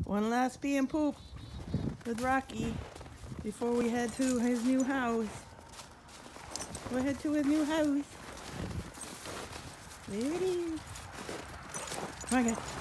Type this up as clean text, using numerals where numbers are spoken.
One last pee and poop with Rocky before we head to his new house. We'll head to his new house. There it is. Come on, guys.